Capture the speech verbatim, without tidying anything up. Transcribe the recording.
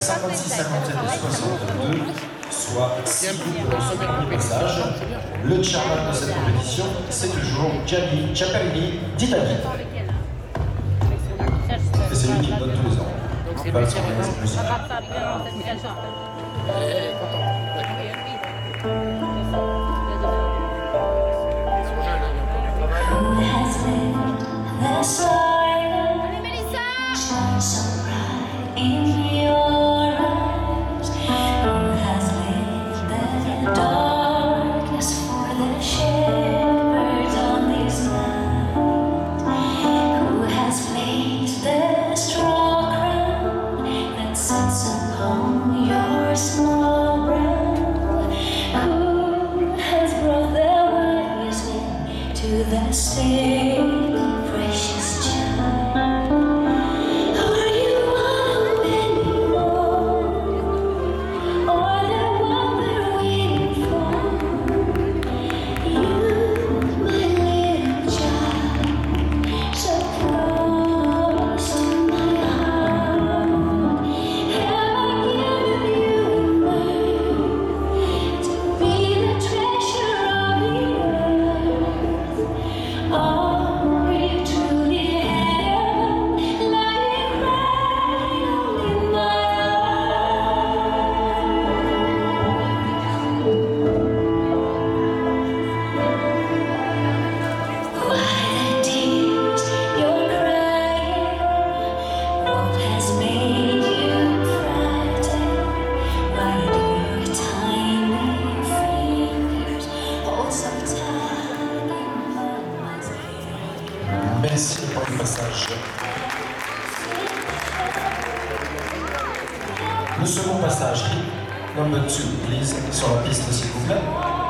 cinquante-six cinquante-sept et soixante-deux, soit six groupes dans ce premier passage. Le chairman de cette compétition, c'est toujours Gianni Ciappellini d'Italie. Et c'est lui qui le donne tous les ans. Il va s'organiser plus. The same precious child. Are you one anymore, or the one we're waiting for? You, my little child, so close to my heart. Have I given you birth to be the treasure of the earth? Are you truly heaven, lying cradled in my arms? Why the tears you're crying? What has made you frightened? Why do your tiny fingers hold so tight in mama's hand? Merci pour le passage. Le second passage, number two, please, sur la piste s'il vous plaît.